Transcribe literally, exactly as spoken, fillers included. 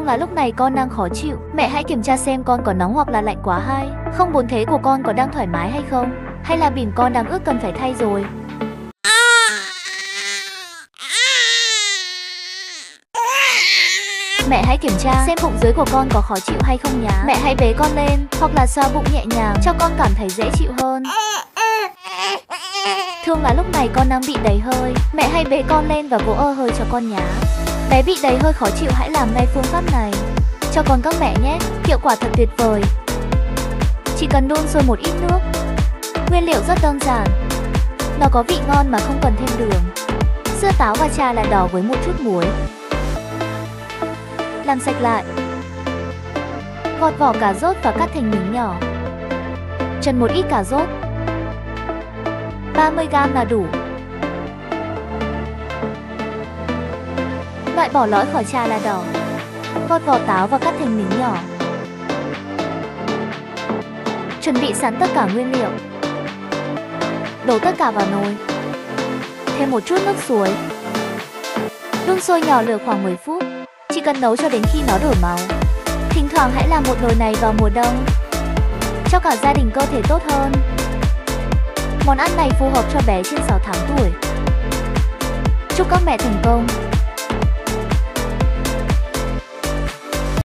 Thương là lúc này con đang khó chịu. Mẹ hãy kiểm tra xem con có nóng hoặc là lạnh quá hay không. Bồn thế của con có đang thoải mái hay không? Hay là bỉm con đang ướt cần phải thay rồi? Mẹ hãy kiểm tra xem bụng dưới của con có khó chịu hay không nhá. Mẹ hãy bế con lên hoặc là xoa bụng nhẹ nhàng cho con cảm thấy dễ chịu hơn. Thương là lúc này con đang bị đầy hơi. Mẹ hãy bế con lên và vỗ ơ hơi cho con nhá. Bé bị đầy hơi khó chịu, hãy làm ngay phương pháp này cho con các mẹ nhé. Hiệu quả thật tuyệt vời. Chỉ cần đun sôi một ít nước. Nguyên liệu rất đơn giản. Nó có vị ngon mà không cần thêm đường. Sữa táo và trà là đỏ với một chút muối. Làm sạch lại. Gọt vỏ cà rốt và cắt thành miếng nhỏ. Trần một ít cà rốt. ba mươi gam là đủ. Loại bỏ lõi khỏi trà là đỏ. Gọt vỏ táo và cắt thành miếng nhỏ. Chuẩn bị sẵn tất cả nguyên liệu. Đổ tất cả vào nồi. Thêm một chút nước suối. Đun sôi nhỏ lửa khoảng mười phút. Chỉ cần nấu cho đến khi nó đổi màu. Thỉnh thoảng hãy làm một nồi này vào mùa đông cho cả gia đình cơ thể tốt hơn. Món ăn này phù hợp cho bé trên sáu tháng tuổi. Chúc các mẹ thành công!